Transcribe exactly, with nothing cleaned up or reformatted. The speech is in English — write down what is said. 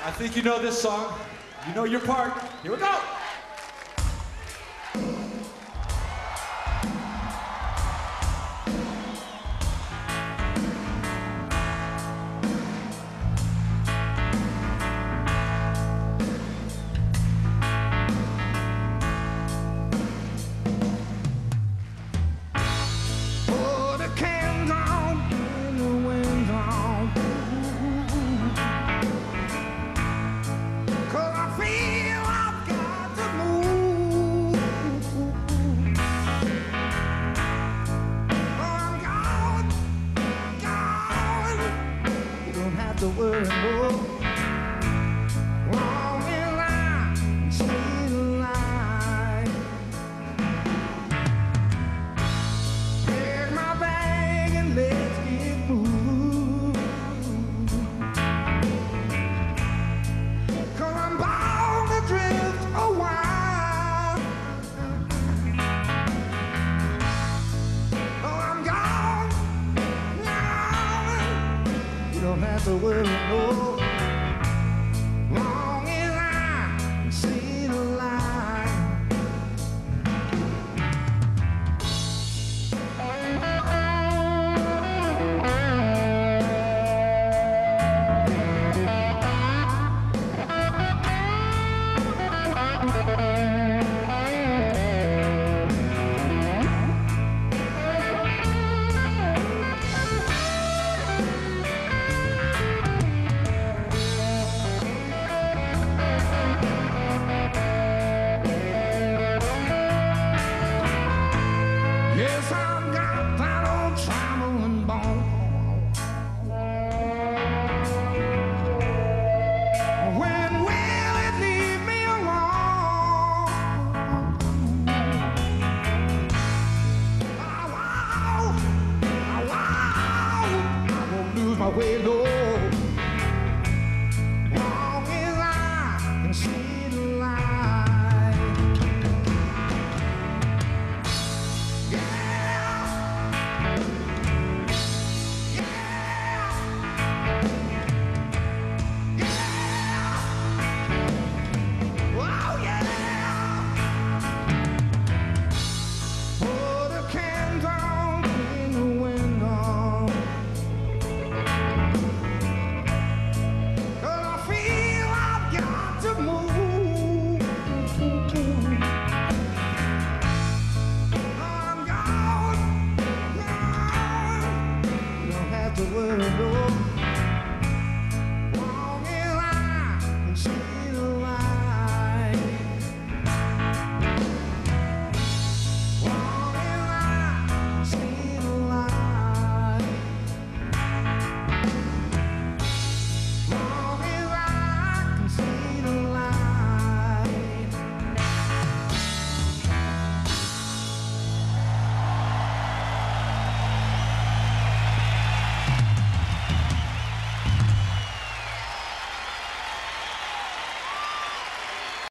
I think you know this song. You know your part. Here we go. The world, long and I stay alive. Take my bag and let's get moving. 'Cause I'm bound to drift a while. Oh, I'm gone, gone. You don't have to worry, no.